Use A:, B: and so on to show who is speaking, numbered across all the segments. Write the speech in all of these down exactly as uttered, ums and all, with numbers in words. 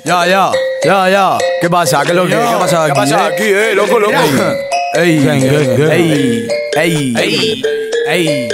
A: Ya, ya, ya, ya. ¿Qué pasa? ¿Qué es lo que? ¿Qué pasa aquí?
B: ¿Qué pasa aquí, eh? Loco, loco.
A: Ey, ey, ey, ey, ey.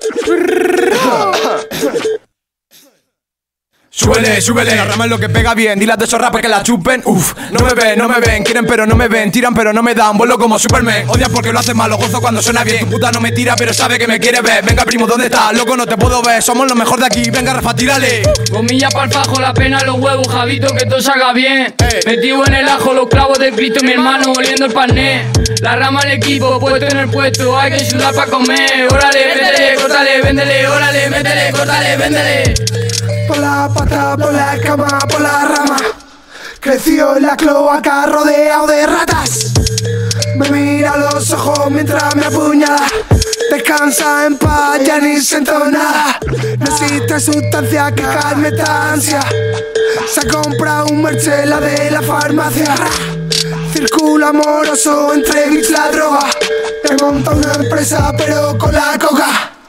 A: Súbele, súbele, la rama es lo que pega bien. Dilas de esos rappers que la chupen. Uf, no me ven, no me ven. Quieren pero no me ven. Tiran pero no me dan. Vuelo como Superman. Odias porque lo haces malo, gozo cuando suena bien. Tu puta no me tira pero sabe que me quiere ver. Venga primo, ¿dónde estás? Loco, no te puedo ver. Somos los mejor de aquí. Venga Rafa, tírale.
C: Comillas pa'l fajo, la pena, los huevos, Javito, que todo salga bien.
A: Hey.
C: Metido en el ajo, los clavos de Cristo, mi hermano, oliendo el pané. La rama al equipo, puesto en el puesto, hay que sudar pa' comer. Órale, métele, córtale, véndele. Órale, métele, córtale, véndele.
D: Por la pata, por la cama, por la rama. Creció en la cloaca rodeado de ratas. Me mira a los ojos mientras me apuñala. Descansa en paz, ya ni siento nada. No existe sustancia que calme esta ansia. Se ha comprado un Merchela de la farmacia. Círculo amoroso entre bits la droga. Me monta una empresa pero con la coca.